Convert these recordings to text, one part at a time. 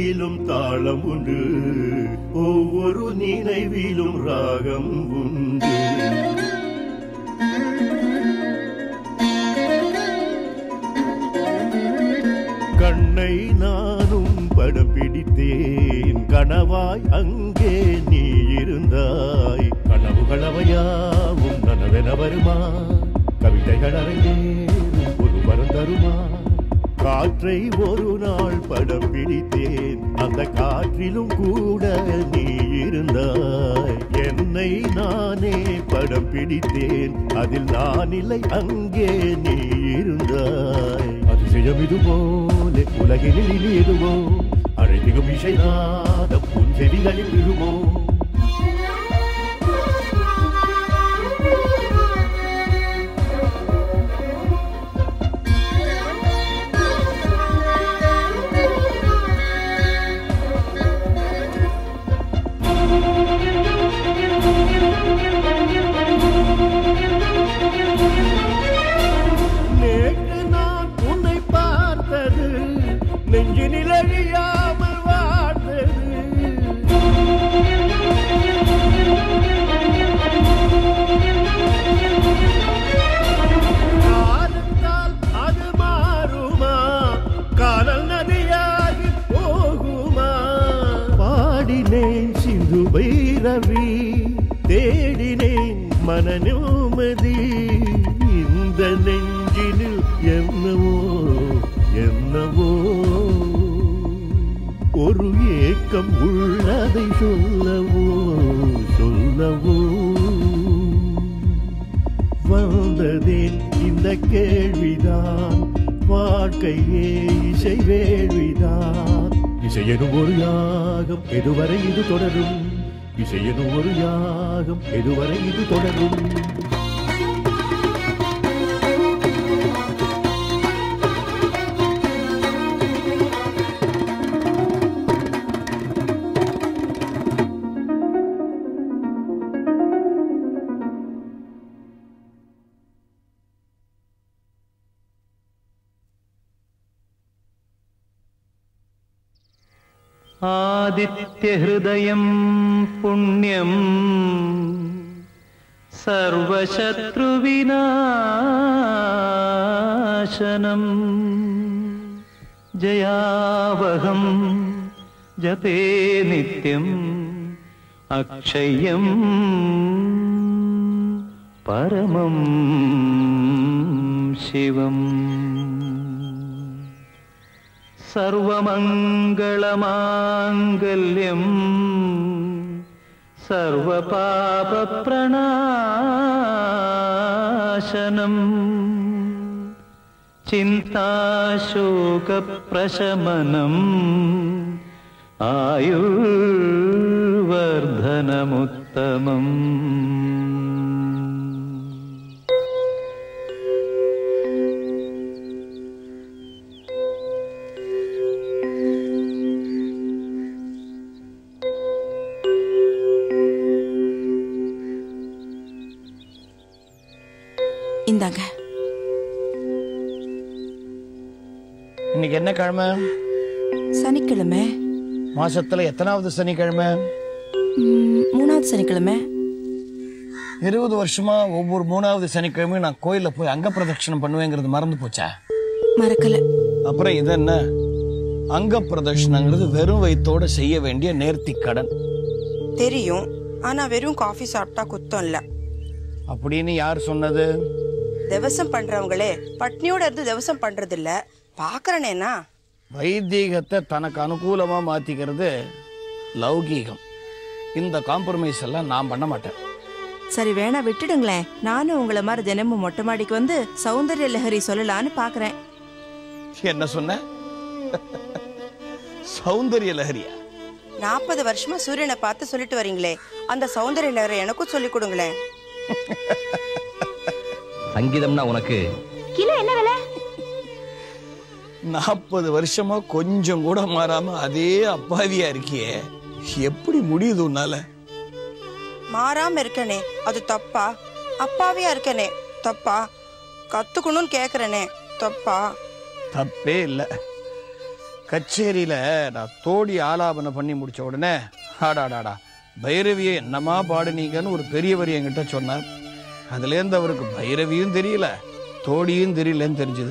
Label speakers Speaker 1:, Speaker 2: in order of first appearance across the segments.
Speaker 1: இசையிலும் தாளம் உண்டு, ஒவ்வொரு நினைவிலும் ராகம் உண்டு. கண்ணை நானும் படம் பிடித்தேன், கனவாய் அங்கே நீ இருந்தாய். கனவுகளவையாவும் நனவென வருமா, கவிதைகள் அரங்கேறும் ஒரு வரம் தருமா. காற்றை ஒரு நாள் படம் பிடித்தேன், அந்த காற்றிலும் கூட நீ இருந்தாய். என்னை நானே படம் பிடித்தேன், அதில் நான் இல்லை அங்கே நீ இருந்தாய். அதிசயம் இது போல உலகினில் இனி எதுவோ, அழைதிகும் இசைநாதம் உன் செவிகளில் விழுமோ. நெஞ்சினில் அழியாமல் வாழ்ந்தது, காலத்தால் அது மாறுமா, காதல் நதியாகி போகுமா. பாடினேன் சிந்து பைரவி, தேடினேன் மன நிம்மதி. இந்த நெஞ்சினில் என்னவோ என்னவோ ஒரு ஏக்கம் உள்ளதை சொல்லவோ சொல்லவோ. வந்ததேன் இந்த கேள்விதான், வாழ்க்கையே இசை வேள்விதான். இசையெனும் ஒரு யாகம் எதுவரை இது தொடரும், இசையெனும் ஒரு யாகம் எதுவரை இது தொடரும்.
Speaker 2: आदित्यहृदयं पुण्यं सर्वशत्रुविनाशनं, जयावहं जपे नित्यं अक्षयं परमं शिवम्. सर्वमङ्गलमाङ्गल्यं सर्वपापप्रणाशनं, चिन्ताशोकप्रशमनम् आयुर्वर्धनमुत्तमम्.
Speaker 3: இந்தாங்க.
Speaker 4: இன்னைக்கு என்ன கிழமை?
Speaker 3: சனிக்கிழமை.
Speaker 4: மாசத்துல எத்தனாவது சனிக்கிழமை?
Speaker 3: 3வது சனிக்கிழமை.
Speaker 4: 20 வருஷமா ஒவ்வொரு 3வது சனிக்கிழமையும் நான் கோயில்ல போய் அங்க பிரதட்சணம் பண்ணுவேங்கிறது மறந்து போச்சா?
Speaker 3: மறக்கல.
Speaker 4: அப்புறம் இது என்ன? அங்க பிரதட்சணங்கிறது வெறும் வயித்தோட செய்ய வேண்டிய நேர்த்தி கடன்.
Speaker 3: தெரியும், ஆனா வெறும் காஃபி சாப்பிட்டா குத்தம் இல்ல
Speaker 4: அப்படின்னு யார் சொன்னது?
Speaker 3: தேவசம் பண்றவங்களே பட்னியோட இருந்து தேவசம் பண்றது இல்ல, பாக்குறனேனா.
Speaker 4: வைதீகத்தை தனக்கு அனுகூலமா மாத்திக்கிறது லௌகீகம். இந்த காம்ப்ரமைஸ் எல்லாம் நான் பண்ண மாட்டேன்.
Speaker 3: சரி வேணா விட்டுடுங்களேன். நானும் உங்களை மாதிரி தினமும் மொட்டை மாடிக்கு வந்து சௌந்தர்ய லஹரி சொல்லலான்னு பாக்குறேன்.
Speaker 4: என்ன சொன்ன? சௌந்தர்ய லஹரியா?
Speaker 3: 40 வருஷமா சூரியனை பார்த்து சொல்லிட்டு வரீங்களே, அந்த சௌந்தர்ய லஹரி எனக்கும் சொல்லி கொடுங்களேன்.
Speaker 5: சங்கீதம்னா உனக்கு
Speaker 6: கிலோ என்ன விலை?
Speaker 4: 40 வருஷமா கொஞ்சம் கூட மாறாம அதே அப்பாவியா இருக்கியே, எப்படி முடியுது உன்னால?
Speaker 3: மாறாம இருக்கனே அது தப்பா? அப்பாவியா இருக்கனே தப்பா? கத்துக்கணும்னு கேக்குறனே தப்பா?
Speaker 4: தப்பே இல்ல. கச்சேரியில நான் தோடி ஆலாபனை பண்ணி முடிச்ச உடனே ஆடாடாடா பைரவியை என்னமா பாடுனீங்கன்னு ஒரு பெரியவர் என்கிட்ட சொன்னார். அதுலேருந்து அவருக்கு பைரவியும் தெரியல தோடியும் தெரியலன்னு தெரிஞ்சது.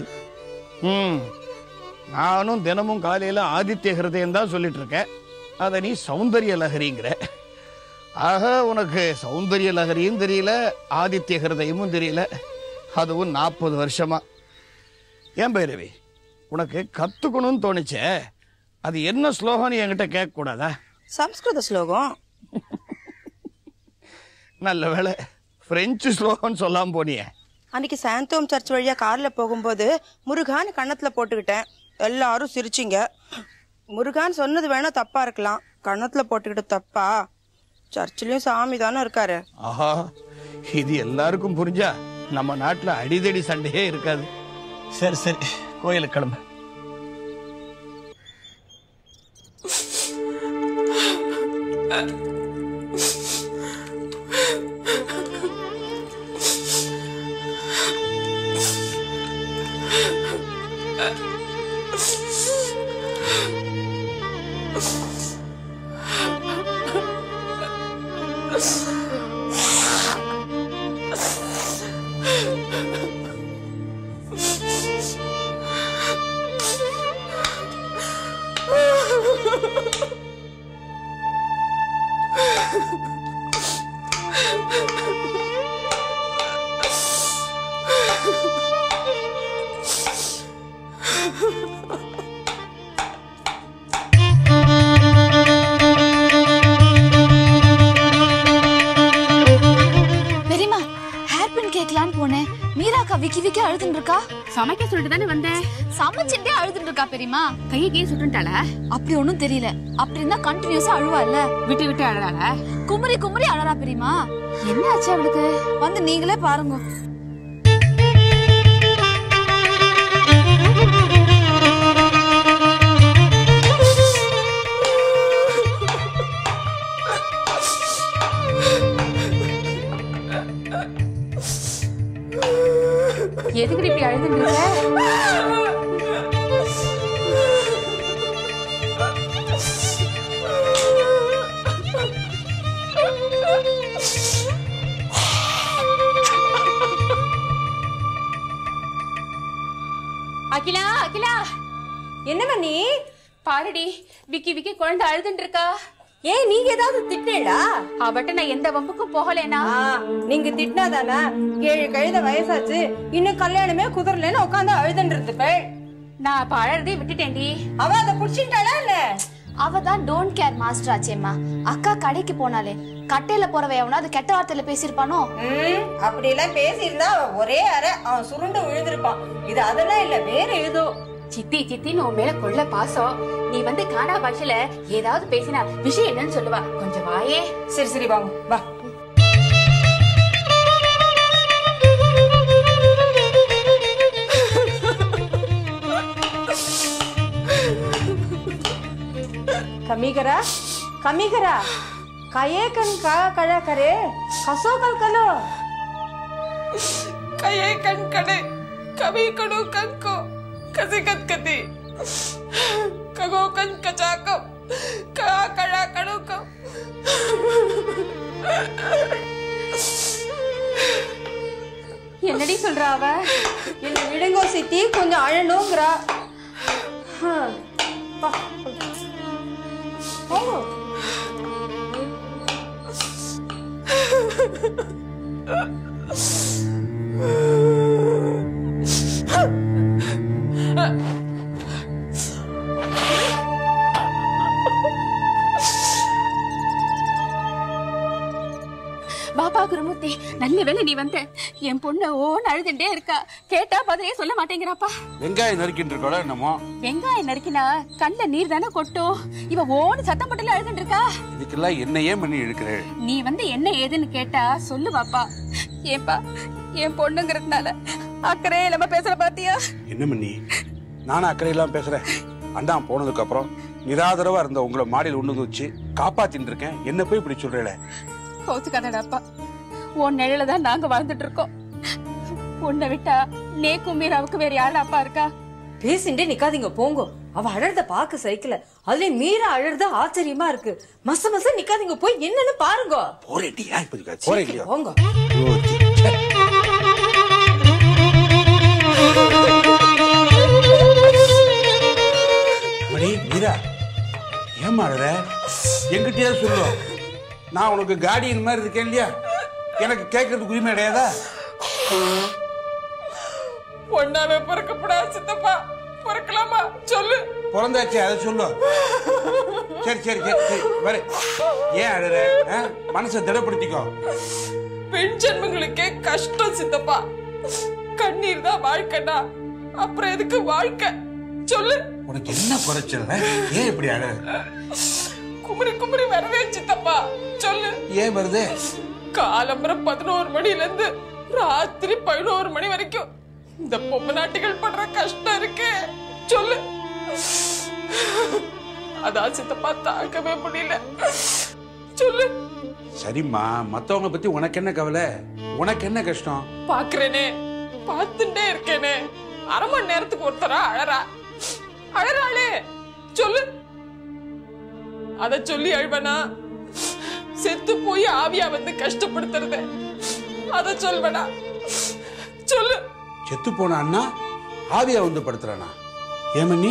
Speaker 4: நானும் தினமும் காலையில ஆதித்ய ஹிருதயம் தான் சொல்லிட்டு இருக்கேன். அதை நீ சௌந்தரிய லஹரிங்கிற. ஆக உனக்கு சௌந்தரிய லஹரியும் தெரியல ஆதித்ய ஹிருதயமும் தெரியல, அதுவும் 40 வருஷமா. ஏன் பைரவி உனக்கு கத்துக்கணும்னு தோணுச்சே, அது என்ன ஸ்லோகம்னு என்கிட்ட கேட்க கூடாதா?
Speaker 3: சம்ஸ்கிருத ஸ்லோகம்.
Speaker 4: நல்ல வேலை பிரெஞ்சு ஸ்லோகம்னு சொல்லாம போனியே.
Speaker 3: அன்னைக்கு சாந்தோம் சர்ச் வழியா கார்ல போகும்போது முருகான்னு கன்னத்துல போட்டுக்கிட்டேன். எல்லாரும் சிரிச்சிங்க. முருகான்னு சொன்னது வேணா தப்பா இருக்கலாம், கன்னத்துல போட்டுக்கிட்டு தப்பா? சர்ச்சிலையும் சாமி தானே இருக்காரு.
Speaker 4: ஆஹா, இது எல்லாருக்கும் புரிஞ்சா நம்ம நாட்டுல அடிதடி சண்டையே இருக்காது. சரி சரி, கோயிலுக்கு கிளம்பு.
Speaker 5: சமைக்க சொல்லிட்டு தானே வந்தேன். சமைச்சுட்டே அழுதுட்டு இருக்கா பெரியமா. கையை கீழே சுட்டுட்டாளா? அப்படி ஒண்ணும் தெரியல. அப்படி இருந்தா கண்டினியூஸா அழுவா இல்ல? விட்டு விட்டு அழறாளா? குமரி குமரி அழறா பெரியமா. என்ன ஆச்சு அவளுக்கு? வந்து நீங்களே பாருங்க. எதுக்கு இப்படி அழுதுட்டு இருக்க? அகிலா அகிலா,
Speaker 6: என்னமா நீ?
Speaker 5: பாருடி, விக்கி விக்கி குழந்தை அழுதுட்டு இருக்கா.
Speaker 6: ஏன் நீங்க ஏதாவது திட்டேடா?
Speaker 5: அவட்ட நான் எந்த வம்புக்கும் போகலேனா.
Speaker 6: நீங்க திட்டினாதானே 7 கழுத வயசாச்சு, இன்னும் கல்யாணமே குதிரலன்னு உட்காந்து அழுதுட்டு இருப்பேன்.
Speaker 5: நான் இப்ப அழறதே விட்டுட்டேன்டி.
Speaker 6: அவ அதை புடிச்சுட்டாளா இல்ல?
Speaker 5: அவதான் டோன்ட் கேர் மாஸ்டர் ஆச்சேம்மா. அக்கா கடைக்கு போனாலே கட்டையில போறவ எவனாவது கெட்ட வார்த்தையில பேசிருப்பானோ?
Speaker 6: அப்படி எல்லாம் பேசியிருந்தா ஒரே அரை அவன் சுருண்டு விழுந்திருப்பான். இது அதெல்லாம் இல்ல, வேற ஏதோ.
Speaker 5: சித்தி சித்தின்னு உன் மேல கொள்ள பாசம். நீ வந்து காணா பாஷையில ஏதாவது பேசினா விஷயம் என்னன்னு சொல்லுவா. கொஞ்சம் வாயே.
Speaker 6: சரி சரி வாங்க வா. कमीकरा कमीकरा काये कन का कड़ा करे कसो कल कलो
Speaker 7: काये कन कड़े कभी कड़ो कन को कसी कत कती कगो कन कचाको का कड़ा कड़ो को
Speaker 6: என்னடி சொல்றா அவ? என்ன விடுங்கோ சித்தி, கொஞ்சம் அழணும்ங்கறா.
Speaker 5: பாபா குருமூர்த்தி, நல்ல வேளை நீ வந்த. என் பொண்ணு ஓன்னு அழுதுட்டே இருக்கா. கேட்டா பதிலே சொல்ல மாட்டேங்கிறாப்பா.
Speaker 8: வெங்காயம் நறுக்கிட்டு இருக்கோட என்னமோ?
Speaker 5: வெங்காயம் நறுக்கினா கண்ணுல நீர் தானே கொட்டும். இவ ஓன்னு சத்தம் போட்டுல அழுதுட்டு இருக்கா.
Speaker 8: இதுக்கெல்லாம் என்ன ஏன் பண்ணி இழுக்கிற?
Speaker 5: நீ வந்து என்ன ஏதுன்னு கேட்டா சொல்லு பாப்பா. ஏப்பா, என் பொண்ணுங்கிறதுனால அக்கறை இல்லாம பேசுற பாத்தியா?
Speaker 8: என்ன பண்ணி நானும் அக்கறையெல்லாம் பேசுறேன். அண்ணா போனதுக்கு அப்புறம் நிராதரவா இருந்த உங்களை மாடியில் உண்டு வச்சு காப்பாத்தின்னு இருக்கேன். என்ன போய் இப்படி சொல்றேல?
Speaker 5: கோச்சுக்காதடாப்பா, உன் நிழல தான் நாங்க வாழ்ந்துட்டு இருக்கோம். உன்னை விட்டா நேக்கும் மீராவுக்கு வேற யாரும் அப்பா இருக்கா?
Speaker 6: பேசிண்டே நிக்காதீங்க போங்க. அவ அழறத பாக்க சைக்கிள் அதுல மீறா அழறது ஆச்சரியமா இருக்கு. மச மச நிக்காதீங்க, போய் என்னன்னு பாருங்க.
Speaker 8: போறேட்டியா இப்ப போறேட்டியா
Speaker 6: போங்க.
Speaker 8: மீரா ஏமா அழற? எங்கிட்டயா சொல்லுவோம், நான் உனக்கு கார்டியன் மாதிரி இருக்கேன் இல்லையா? எனக்கு கேட்கறதுக்கு உரிமை கிடையாதா?
Speaker 7: ஒன்னால பிறக்கப்படாது சித்தப்பா, பிறக்கலாமா சொல்லு.
Speaker 8: பிறந்தாச்சு அதை சொல்லு. சரி சரி சரி சரி வர. ஏன் அழற? மனசை திடப்படுத்திக்கோ.
Speaker 7: பெண் ஜென்மங்களுக்கே கஷ்டம் சித்தப்பா. கண்ணீர் தான் வாழ்க்கைனா அப்புறம் எதுக்கு வாழ்க்கை சொல்லு.
Speaker 8: உனக்கு என்ன குறைச்சல்? ஏன் இப்படி அழ?
Speaker 7: குமரி குமரி வரவே சித்தப்பா சொல்லு.
Speaker 8: ஏன் வருது?
Speaker 7: காலம்பரம் 11 மணில இருந்து ராத்திரி 11 மணி வரைக்கும் இந்த பொம்மை நாட்டிகள் படுற கஷ்டம் இருக்கு சொல்லு. அதான் சித்தப்பா தாக்கவே முடியல சொல்லு.
Speaker 8: சரிம்மா, மத்தவங்க பத்தி உனக்கு என்ன கவலை? உனக்கு என்ன கஷ்டம்?
Speaker 7: பாக்குறேனே, பார்த்துட்டே இருக்கேனே, அரை மணி நேரத்துக்கு ஒருத்தரா அழறாளே சொல்லு. அத சொல்லி அழுவனா? செத்து போய் ஆவியா வந்து கஷ்டப்படுத்துறது அத சொல்வனா சொல்லு.
Speaker 8: செத்து போன அண்ணா ஆவியா வந்து படுத்துறானா? ஏமண்ணி,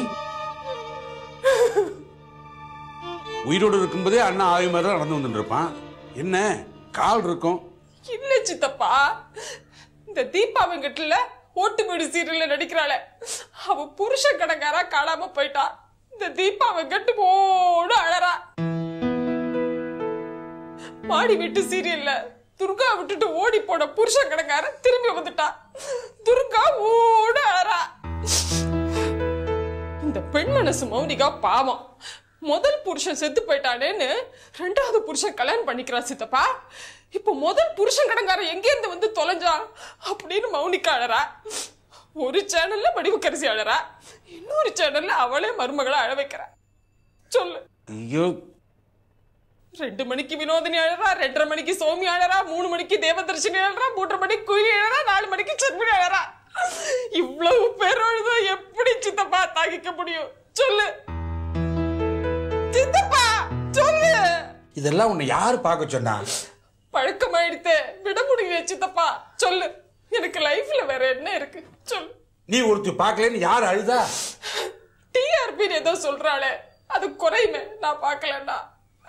Speaker 8: உயிரோடு இருக்கும்போதே அண்ணா ஆவி மாதிரி தான் நடந்து வந்துட்டு இருப்பான். என்ன கால் இருக்கும்?
Speaker 7: இல்ல சித்தப்பா, இந்த தீபா வெங்கட்ல ஓட்டு வீடு சீரியல்ல நடிக்கிறாளே, அவ புருஷ கடங்காரா காணாம போயிட்டா. இந்த தீபா வெங்கட் போடு அழறா. மாடி வீட்டு சீரியல்ல துர்கா விட்டுட்டு ஓடி போன புருஷ கடங்கார திரும்பி வந்துட்டா. துர்கா ஓடு அழறா. இந்த பெண் மனசு மௌனிகா பாவம். முதல் புருஷன் செத்து போயிட்டானேன்னு 2வது புருஷன் கல்யாணம் பண்ணிக்கிறா சித்தப்பா. இப்ப முதல் புருஷன் கடங்கார எங்க இருந்து வந்து தொலைஞ்சா அப்படின்னு மௌனிகா அழறா. ஒரு சேனல்ல வடிவுக்கரசி அழறா, இன்னொரு சேனல்ல அவளே மருமகளை அழ வைக்கிறா சொல்லு.
Speaker 8: ஐயோ,
Speaker 7: 2 மணிக்கு வினோதினி அழறா, 2:30 மணிக்கு சௌமி அழறா, 3 மணிக்கு தேவதர்ஷினி அழறா, 3:30 மணிக்கு குயிலி அழறா, 4 மணிக்கு சர்மினி அழறா. இவ்வளவு பேர் அழுத எப்படி சித்தப்பா தாங்கிக்க முடியும் சொல்லு. சித்தப்பா சொல்லு.
Speaker 8: இதெல்லாம் உன்னை யாரு பார்க்க சொன்னா?
Speaker 7: பழக்கமாயிடுத்து, விட முடியல சித்தப்பா சொல்லு. எனக்கு லைஃப்ல வேற என்ன இருக்கு சொல்லு.
Speaker 8: நீ ஒருத்தி பார்க்கலன்னு யார் அழுதா?
Speaker 7: டிஆர்பி ஏதோ சொல்றாளே, அது குறையுமே நான் பார்க்கலன்னா.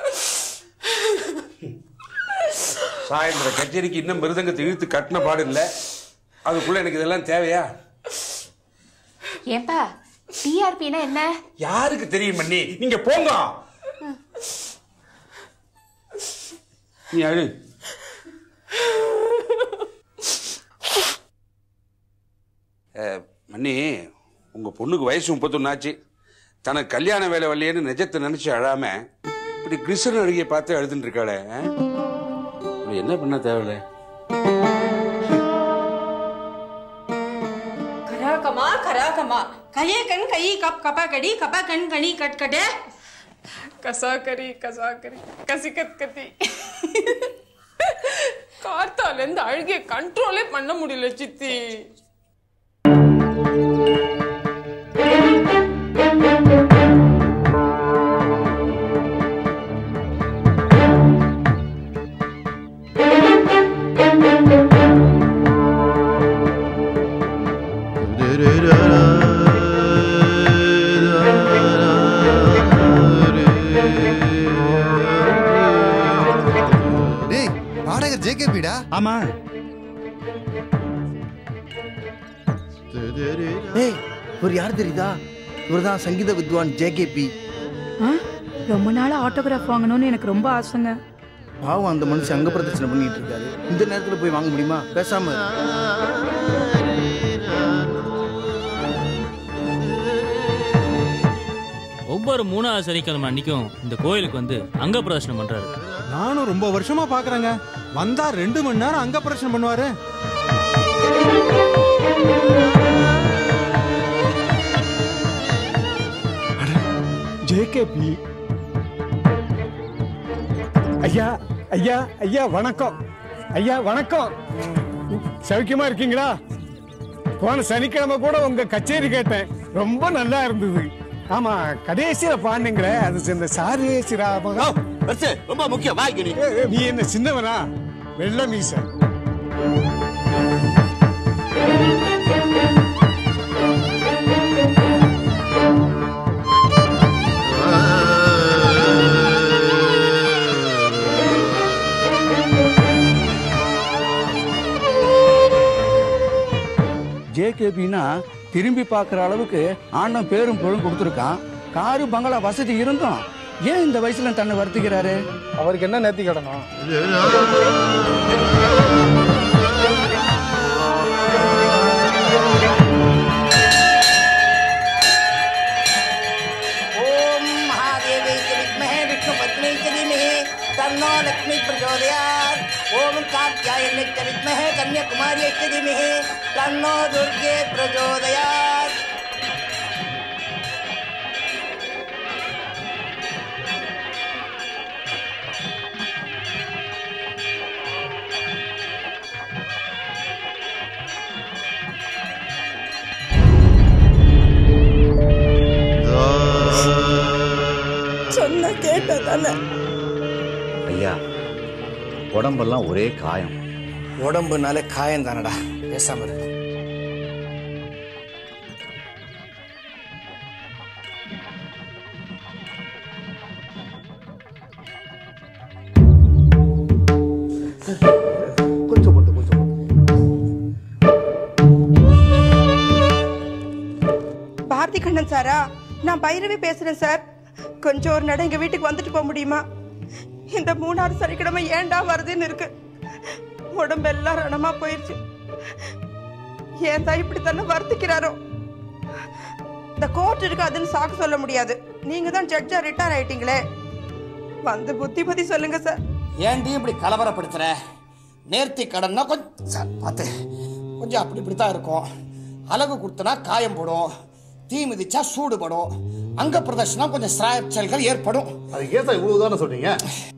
Speaker 8: சாயந்தர கச்சேரிக்கு இன்னும் மிருதங்கத்தை இழுத்து கட்டின பாடு இல்ல, அதுக்குள்ள எனக்கு இதெல்லாம் தேவையா?
Speaker 5: ஏன்பா டிஆர்பினா என்ன?
Speaker 8: யாருக்கு தெரியும் மண்ணி? நீங்க போங்க. நீ அழு. மண்ணி, உங்க பொண்ணுக்கு வயசு 31 ஆச்சு. தனக்கு கல்யாண வேலை வரலையேன்னு நிஜத்தை நினைச்சு அழாம இப்படி கிருஷ்ணன் அழுகிய பார்த்து அழுதுன்னு இருக்காளே, என்ன பண்ண தேவையில்ல?
Speaker 6: கராகமா கராகமா, கையே கண் கை கப் கப்பா கடி கப்பா கண் கனி கட் கட்டே
Speaker 7: கசாக்கரி கசாக்கரி கசிகத் கத்தி. கார்த்தால இருந்து அழுகிய கண்ட்ரோலே பண்ண முடியல சித்தி.
Speaker 9: ஆமா.
Speaker 10: இவர் யார் தெரியுதா? இவர்தான் சங்கீத வித்வான் ஜேகேபி.
Speaker 3: ரொம்ப நாள் ஆட்டோகிராஃப் வாங்கணும்னு எனக்கு ரொம்ப ஆசைங்க.
Speaker 10: பாவம், அந்த மனுஷன் அங்க பிரதர்ஷனம் பண்ணிட்டு இருக்காரு. இந்த நேரத்துல போய் வாங்க முடியுமா? பேசாம
Speaker 11: ஒவ்வொரு 3வது சனிக்கிழமை அன்னைக்கும் இந்த கோயிலுக்கு வந்து அங்க பிரதர்ஷனம் பண்றாரு.
Speaker 9: நானும் ரொம்ப வருஷமா பாக்குறேங்க. வந்தா 2 மணி நேரம் அங்க பிரதர்ஷனம் பண்ணுவாரு.
Speaker 12: ஜேகேபி ஐயா ஐயா ஐயா வணக்கம். ஐயா வணக்கம். சௌக்கியமா இருக்கீங்களா? போன சனிக்கிழமை கூட உங்க கச்சேரி கேட்டேன், ரொம்ப நல்லா இருந்தது. ஆமா கடைசியில பாண்டுங்களே அது இந்த சாரே சிராமகா
Speaker 10: ரொம்ப முக்கியம் வாங்கி
Speaker 12: நீ என்ன சின்னவனா வெள்ள மீச
Speaker 10: ஜேகேபின்னா திரும்பி பார்க்குற அளவுக்கு ஆண்டம் பேரும் பொருளும் கொடுத்துருக்கான். காரு பங்களா வசதி இருந்தும் ஏன் இந்த வயசுல தன்னை வருத்திக்கிறாரு?
Speaker 9: அவருக்கு என்ன நேர்த்தி கடனும்?
Speaker 13: ஓம் மகாதேவை வித்மஹே விஷ்ணு பத்னி தீமஹி தன்னோ லக்ஷ்மி பிரச்சோதயாத். ஓம் காத்யாயனை வித்மஹே கன்யாகுமாரி தீமஹி தன்னோ துர்கே பிரச்சோதயாத்.
Speaker 3: சொன்ன கேட்டதானே
Speaker 10: ஐயா, உடம்பெல்லாம் ஒரே காயம்.
Speaker 13: உடம்புனால காயம் தானடா, பேசாம இரு.
Speaker 3: பாரதி கண்ணன் சாரா? நான் பைரவி பேசுறேன் சார். கொஞ்சம் ஒரு நட எங்க வீட்டுக்கு வந்துட்டு போக முடியுமா? இந்த 3ஆவது சனிக்கிழமை ஏண்டா வருதுன்னு இருக்கு. உடம்பெல்லாம் ரணமா போயிருச்சு. ஏன் தான் இப்படி தானே வருத்திக்கிறாரோ. இந்த கோர்ட் இருக்கு அதுன்னு சாக்கு சொல்ல முடியாது. நீங்க தான் ஜட்ஜா ரிட்டையர் ஆயிட்டீங்களே, வந்து புத்தி சொல்லுங்க சார்.
Speaker 13: ஏன்டி இப்படி கலவரப்படுத்துற? நேர்த்தி கடன்னா கொஞ்சம் பார்த்து கொஞ்சம் அப்படி இப்படித்தான் இருக்கும். அழகு கொடுத்தனா காயம் போடும், தீ மிதிச்சா சூடுபடும், அங்க பிரதர்ஷனா கொஞ்சம் சாயச்சல்கள் ஏற்படும்.
Speaker 14: அது ஏன் இவ்வளவு தானே சொல்றீங்க?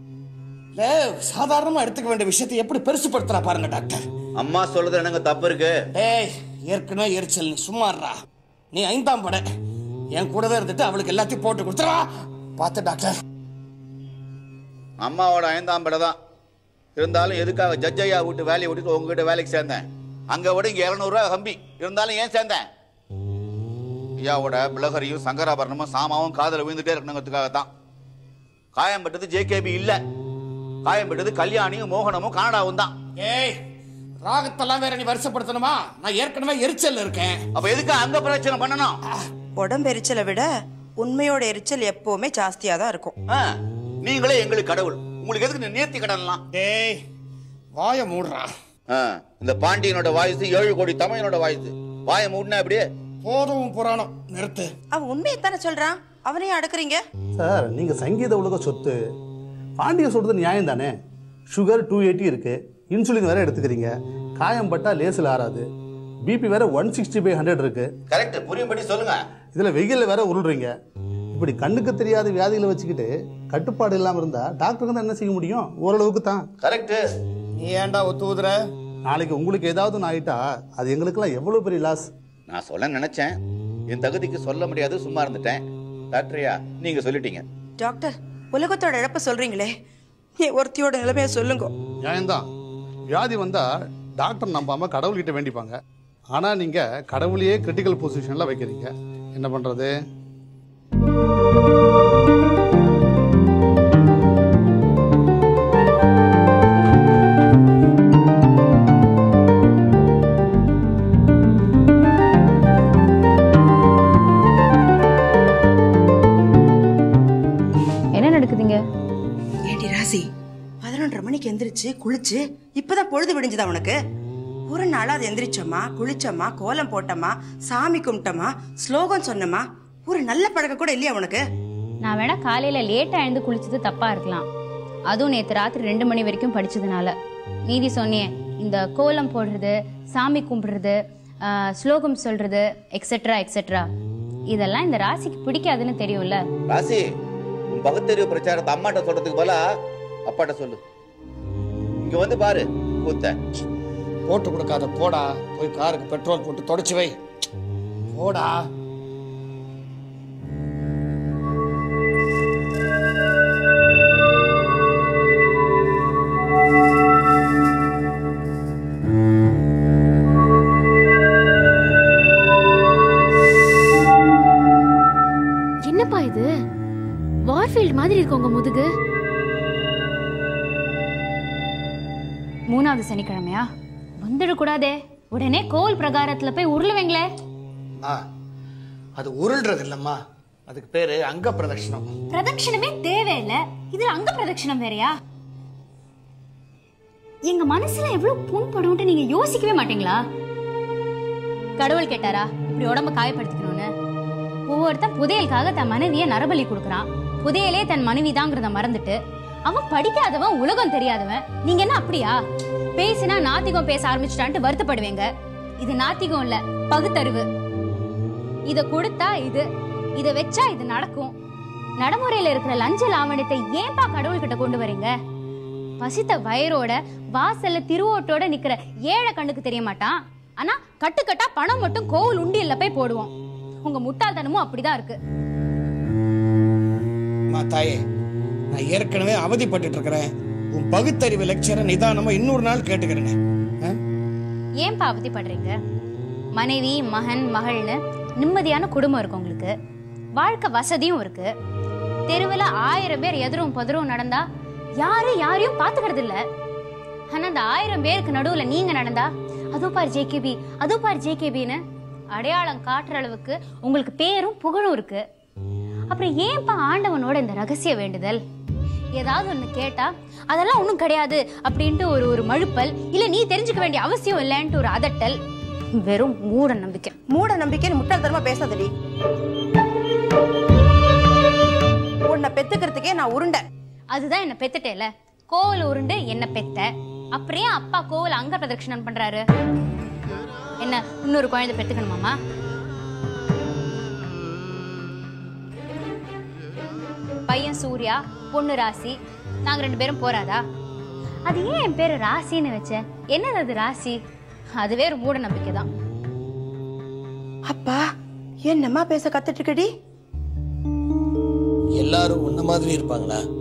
Speaker 13: சாதாரணமா எடுத்துக்க வேண்டிய விஷயத்தை எப்படி பெருசுப்படுத்துறா பாருங்க டாக்டர்.
Speaker 10: அம்மா சொல்றது எனக்கு தப்பு இருக்கு.
Speaker 13: டேய், ஏற்கனவே எரிச்சல், நீ சும்மாறா. நீ 5ஆம் படை என் கூடவே இருந்துட்டு அவளுக்கு எல்லாத்தையும் போட்டு கொடுத்துறா. பார்த்து டாக்டர்,
Speaker 10: அம்மாவோட 5ஆம் படை தான் இருந்தாலும் எதுக்காக ஜட்ஜ் ஐயா விட்டு வேலையை விட்டுட்டு உங்ககிட்ட வேலைக்கு சேர்ந்தேன்? அங்க விட இங்க 200 ரூபாய் கம்பி இருந்தாலும் ஏன் சேர்ந்தேன்? ஐயாவோட பிளகரியும் சங்கராபரணமும் சாமாவும் காதல விழுந்துட்டே இருக்கணுங்கிறதுக்காகத்தான். காயம் பட்டது ஜேகேபி இல்ல, காயம் பட்டது கல்யாணியும் மோகனமும் கனடாவும் தான்.
Speaker 13: ஏய், ராகத்தெல்லாம் வேற நீ வருஷப்படுத்தணுமா? நான் ஏற்கனவே எரிச்சல் இருக்கேன்.
Speaker 10: அப்ப எதுக்கு அங்க பிரச்சனை பண்ணணும்?
Speaker 3: உடம்பு எரிச்சலை விட உண்மையோட எரிச்சல் எப்பவுமே ஜாஸ்தியா தான் இருக்கும்.
Speaker 10: நீங்களே எங்களுக்கு கடவுள், உங்களுக்கு எதுக்கு நேர்த்தி கடன்லாம்?
Speaker 13: டேய், வாய மூடுறா.
Speaker 10: இந்த பாண்டியனோட வாயுசு 7 கோடி தமிழனோட வாயுசு. வாய மூடுனா அப்படியே
Speaker 13: போதும் புராணம் நிறுத்து.
Speaker 3: அவன் உண்மையை தானே சொல்றான், அவனையும் அடக்குறீங்க
Speaker 14: சார். நீங்க சங்கீத உலக சொத்து. பாண்டிய சொல்றது நியாயம் தானே. சுகர் 280 இருக்கு, இன்சுலின் வேற எடுத்துக்கிறீங்க, காயம் பட்டா லேசில் ஆறாது, பிபி வேற 160/100 இருக்கு.
Speaker 10: கரெக்ட், புரியும்படி சொல்லுங்க.
Speaker 14: இதுல வெயில்ல வேற உருள்றீங்க. இப்படி கண்ணுக்கு தெரியாத வியாதிகளை வச்சுக்கிட்டு கட்டுப்பாடு இல்லாம இருந்தா டாக்டருக்கு தான் என்ன செய்ய முடியும்? ஓரளவுக்கு தான்.
Speaker 10: கரெக்ட்.
Speaker 13: நீ ஏன்டா ஒத்துவுதுற?
Speaker 14: நாளைக்கு உங்களுக்கு ஏதாவது ஆயிட்டா அது எங்களுக்கெல்லாம் எவ்வளவு பெரிய லாஸ்.
Speaker 10: நான் சொல்ல நினைச்சேன், என் தகுதிக்கு சொல்ல முடியாது, சும்மா இருந்துட்டேன். டாக்டரையா நீங்க சொல்லிட்டீங்க.
Speaker 3: டாக்டர், உலகத்தோட இழப்ப சொல்றீங்களே, ஒருத்தியோட நிலைமைய சொல்லுங்க.
Speaker 14: நியாயம்தான். வியாதி வந்தா டாக்டர் நம்பாம கடவுள்கிட்ட வேண்டிப்பாங்க. ஆனா நீங்க கடவுளையே கிரிட்டிக்கல் பொசிஷன்ல வைக்கிறீங்க. என்ன பண்றது?
Speaker 15: என்ன நடக்குதுங்க?
Speaker 3: ஏண்டி ராசி, 11:30 மணிக்கு எந்திரிச்சு குளிச்சு இப்பதான் பொழுது விடிஞ்சுதா உனக்கு? ஒரு நாள் அது எந்திரிச்சோமா, குளிச்சோமா, கோலம் போட்டோமா, சாமி கும்பிட்டோமா, ஸ்லோகம் சொன்னோமா, ஒரு நல்ல பழக்கம் கூட இல்லையா உனக்கு?
Speaker 15: நான் வேணா காலையில லேட்டா எழுந்து குளிச்சது தப்பா இருக்கலாம், அதுவும் நேத்து ராத்திரி 2 மணி வரைக்கும் படிச்சதுனால. நீதி சொன்னேன், இந்த கோலம் போடுறது, சாமி கும்பிடுறது, ஸ்லோகம் சொல்றது, எக்ஸெட்ரா எக்ஸெட்ரா, இதெல்லாம் இந்த ராசிக்கு பிடிக்காதுன்னு தெரியும்ல.
Speaker 10: ராசி, உன் பகுத்தறிவு பிரச்சாரத்தை அம்மாட்ட சொல்றதுக்கு போல அப்பாட்ட சொல்லு. இங்க வந்து பாரு கூத்த.
Speaker 13: போட்டு கொடுக்காத போடா, போய் காருக்கு பெட்ரோல் போட்டு தொடச்சு வை போடா.
Speaker 15: மாதிரி இருக்கு உங்க முதுகு. 3வது சனிக்கிழமையா? வந்துடக்கூடாதே. உடனே கோவில் பிரகாரத்துல போய் உருளுவீங்களே.
Speaker 13: அது உருள்றது இல்லம்மா, அதுக்கு பேரு அங்க பிரதட்சணம்.
Speaker 15: பிரதட்சணமே தேவையில்ல, இதுல அங்க பிரதட்சணம் வேறையா? எங்க மனசுல எவ்வளவு புண்படும் நீங்க யோசிக்கவே மாட்டீங்களா? கடவுள் கேட்டாரா இப்படி உடம்ப காயப்படுத்திக்கணும்னு? ஒவ்வொருத்தன் புதையலுக்காக தன் மனைவிய நரபலி கொடுக்கறான். புதையலே தன் மனைவிதாங்கிறத மறந்துட்டு அவன் படிக்காதவன், உலகம் தெரியாதவன். நீங்க என்ன அப்படியா? பேசினா நாத்திகம் பேச ஆரம்பிச்சுட்டான்ட்டு வருத்தப்படுவீங்க. இது நாத்திகம் இல்ல, பகுத்தறிவு. இத கொடுத்தா இத வச்சா இது நடக்கும். நடைமுறையில இருக்கிற லஞ்ச லாவணத்தை ஏன்பா கடவுள் கிட்ட கொண்டு வரீங்க? பசித்த வயரோட வாசல்ல திருவோட்டோட நிக்கிற ஏழை கண்ணுக்கு தெரிய மாட்டான். ஆனா கட்டுக்கட்டா பணம் மட்டும் கோவில் உண்டியல்ல போய் போடுவோம். உங்க முட்டாள்தனமும் அப்படிதான் இருக்கு.
Speaker 13: தாயே, நான் ஏற்கனவே அவதிப்பட்டு இருக்கிறேன். உன் பகுத்தறிவு லெக்சரை நிதானமா இன்னொரு நாள் கேட்டுக்கிறேன்.
Speaker 15: ஏன்பா அவதிப்படுறீங்க? மனைவி, மகன், மகள்னு நிம்மதியான குடும்பம் இருக்கு உங்களுக்கு. வாழ்க்கை வசதியும் இருக்கு. தெருவில் 1000 பேர் எதிரும் பதரும் நடந்தா யாரையும் பாத்துக்கிறது இல்ல. ஆனா அந்த 1000 பேருக்கு நடுவுல நீங்க நடந்தா அதோ பார் ஜேகேபி, அதோ பார் ஜேகேபின்னு அடையாளம் காட்டுற அளவுக்கு உங்களுக்கு பேரும் புகழும் இருக்கு. அப்புறம் ஏன்பா ஆண்டவனோட இந்த ரகசிய வேண்டுதல்? ஏதாவது ஒண்ணு கேட்டா அதெல்லாம் ஒண்ணும் கிடையாது அப்படின்ட்டு ஒரு மழுப்பல், இல்ல நீ தெரிஞ்சுக்க வேண்டிய அவசியம் இல்லைன்ட்டு ஒரு அதட்டல். வெறும் மூட நம்பிக்கை.
Speaker 3: மூட நம்பிக்கைன்னு முட்டாள்தனமா பேசாதடி. உன்னை பெத்துக்கிறதுக்கே நான் உருண்டை.
Speaker 15: அதுதான் என்ன பெத்துட்டேல. கோவில் உருண்டு என்ன பெத்த. அப்படியே அப்பா கோவில் அங்க பிரதட்சணம் பண்றாரு. என்ன இன்னொரு குழந்தை பெத்துக்கணுமாமா? பையன் சூர்யா, பொண்ணு ராசி, நாங்க 2 பேரும் போறாதா? அது ஏன் என் பேரு ராசின்னு வச்ச? என்னது அது ராசி? அதுவே ஒரு மூட நம்பிக்கை தான்.
Speaker 3: அப்பா என்னம்மா பேச கத்துட்டு இருக்கடி?
Speaker 13: எல்லாரும் உன்ன மாதிரி இருப்பாங்களா?